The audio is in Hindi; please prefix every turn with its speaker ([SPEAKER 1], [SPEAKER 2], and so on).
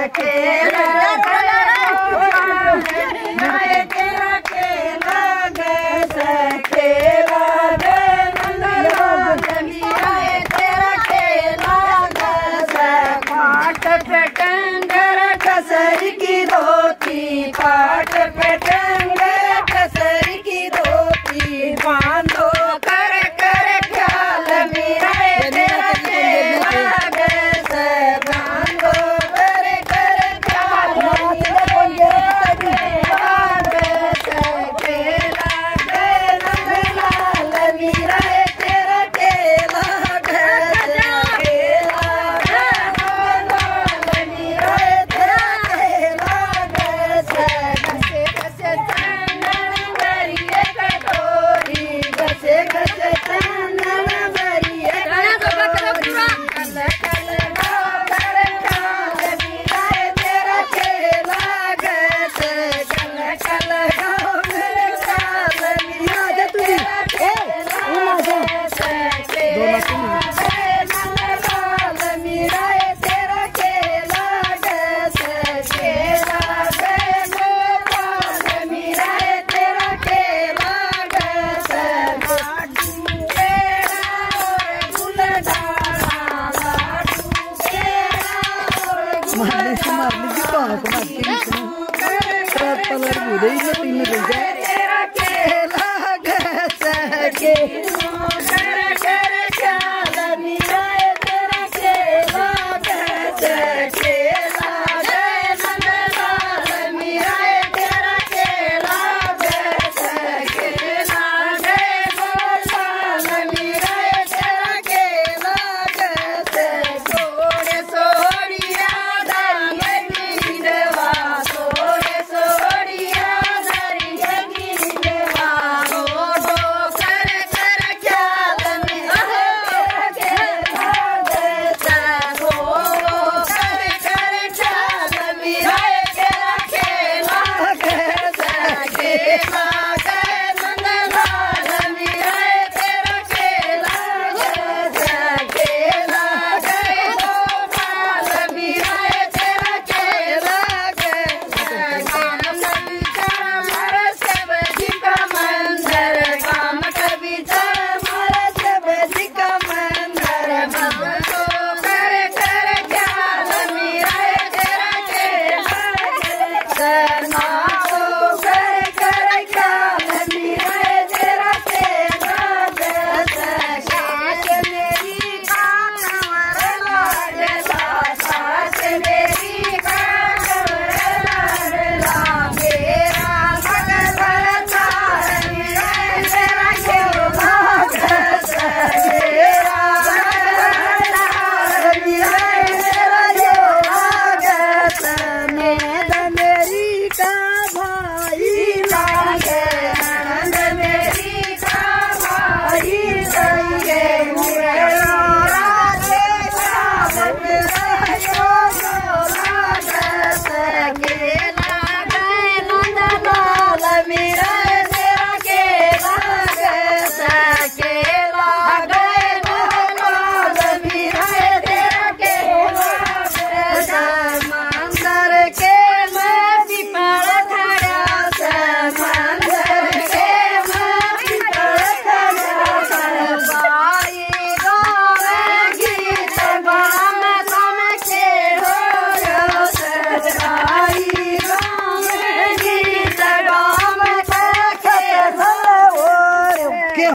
[SPEAKER 1] पाट पे टंगर कसर की धोती बांधो कर कर ख्याल मेरा तेरा खेला गैसे बांधो कर कर ख्याल मेरा गैसे खेला गैसे लाल मेरा तेरा खेला गैसे खेला लाल मेरा तेरा खेला गैसे घसे चंदन भरिए कटोरी घसे घसे चंदन भरिए कटोरी कल कल गाओ कर काल मेरा तेरा खेला गैसे कल कल गाओ कर काल मेरा तेरा खेला गैसे लाल मेरा तेरा खेला गैसे खेला मेरा तेरा खेला गैसे लाडू पेड़ा और गुलदाना लाडू पेड़ा और गुलदाना तेरा खेला गैसे